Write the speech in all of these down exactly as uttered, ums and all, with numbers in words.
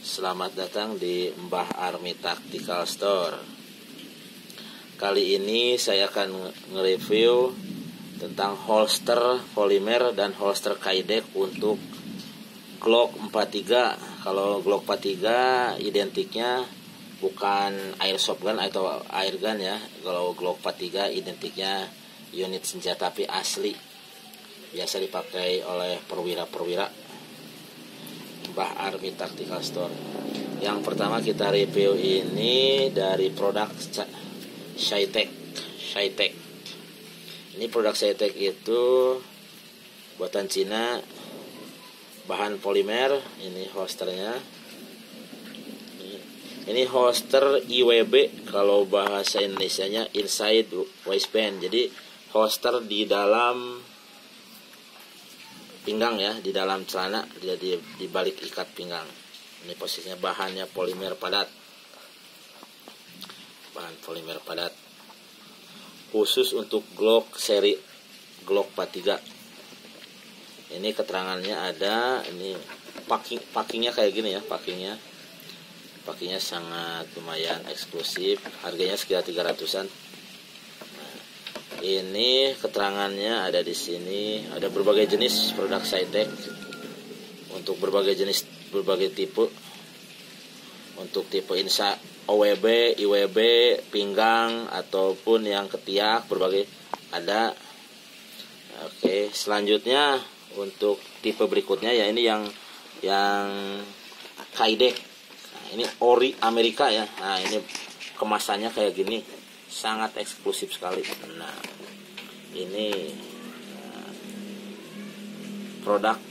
Selamat datang di Mbah Army Tactical Store. Kali ini saya akan nge-review tentang holster polimer dan holster Kydex untuk Glock empat tiga. Kalau Glock empat tiga identiknya bukan airsoft gun atau air gun ya. Kalau Glock empat tiga identiknya unit senjata api asli, biasa dipakai oleh perwira-perwira. Mbah Army Tactical Store. Yang pertama kita review ini dari produk Cytec. Cytec. Ini produk Cytec itu buatan Cina, bahan polimer. Ini holsternya. Ini holster I W B, kalau bahasa Indonesianya inside waistband. Jadi holster di dalam pinggang ya, di dalam celana, jadi di balik ikat pinggang. Ini posisinya bahannya polimer padat. Bahan polimer padat. Khusus untuk Glock seri Glock empat tiga. Ini keterangannya ada, ini packing packingnya kayak gini ya, packingnya. Packingnya sangat lumayan eksklusif, harganya sekitar tiga ratusan. Ini keterangannya ada di sini, ada berbagai jenis produk Cytec untuk berbagai jenis, berbagai tipe. Untuk tipe insa O W B, I W B, pinggang ataupun yang ketiak, berbagai ada. Oke, selanjutnya untuk tipe berikutnya ya, ini yang yang Kydex. Nah, ini ori Amerika ya. Nah, ini kemasannya kayak gini, sangat eksklusif sekali. Nah, ini uh, produk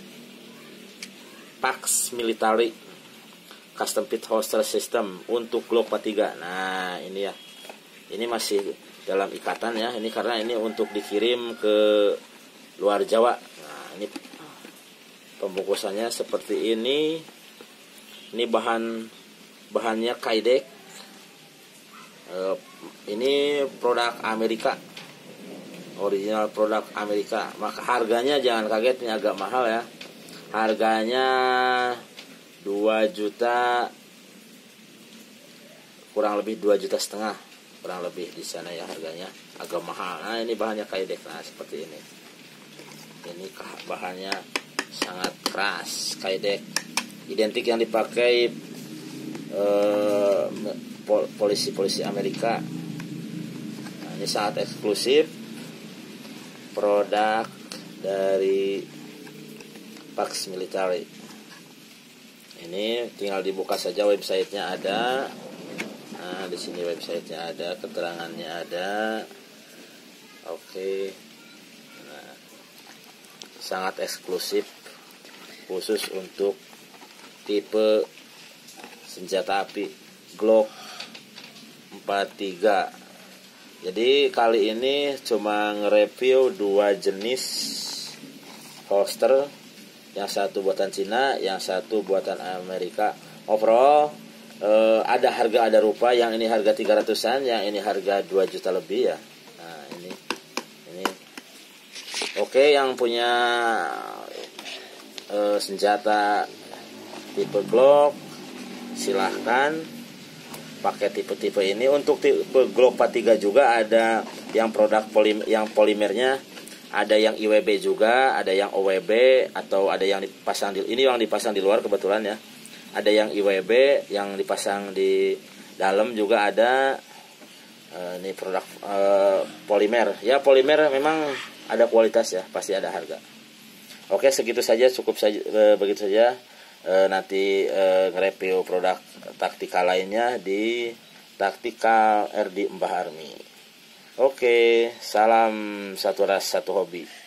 Pax Military Custom Fit Holster System untuk Glock empat tiga. Nah, ini ya. Ini masih dalam ikatan ya. Ini karena ini untuk dikirim ke luar Jawa. Nah, ini pembungkusannya seperti ini. Ini bahan bahannya Kydex. Uh, ini produk Amerika, original produk Amerika. Maka harganya jangan kaget, ini agak mahal ya. Harganya dua juta, kurang lebih dua juta setengah, kurang lebih di sana ya, harganya agak mahal. Nah, ini bahannya Kydex. Nah, seperti ini. Ini bahannya sangat keras, Kydex. Identik yang dipakai eh, polisi-polisi Amerika. Nah, ini sangat eksklusif, produk dari Pax Military. Ini tinggal dibuka saja, websitenya ada. Nah, di sini websitenya ada, keterangannya ada. Oke. Nah, sangat eksklusif, khusus untuk tipe senjata api Glock empat tiga. Jadi kali ini cuma nge-review dua jenis holster, yang satu buatan Cina, yang satu buatan Amerika. Overall eh, ada harga ada rupa, yang ini harga tiga ratusan, yang ini harga dua juta lebih ya. Nah, ini ini oke, yang punya eh, senjata tipe Glock silahkan pakai tipe-tipe ini. Untuk tipe Glock empat tiga juga ada yang produk polim yang polimernya, ada yang I W B juga, ada yang O W B, atau ada yang dipasang di ini yang dipasang di luar kebetulan ya. Ada yang I W B yang dipasang di dalam juga ada. E, ini produk e, polimer. Ya, polimer memang ada kualitas ya, pasti ada harga. Oke, segitu saja, cukup saja, e, begitu saja. E, nanti e, nge-review produk taktikal lainnya di Tactical R D Mbah Army. Oke, salam satu ras satu hobi.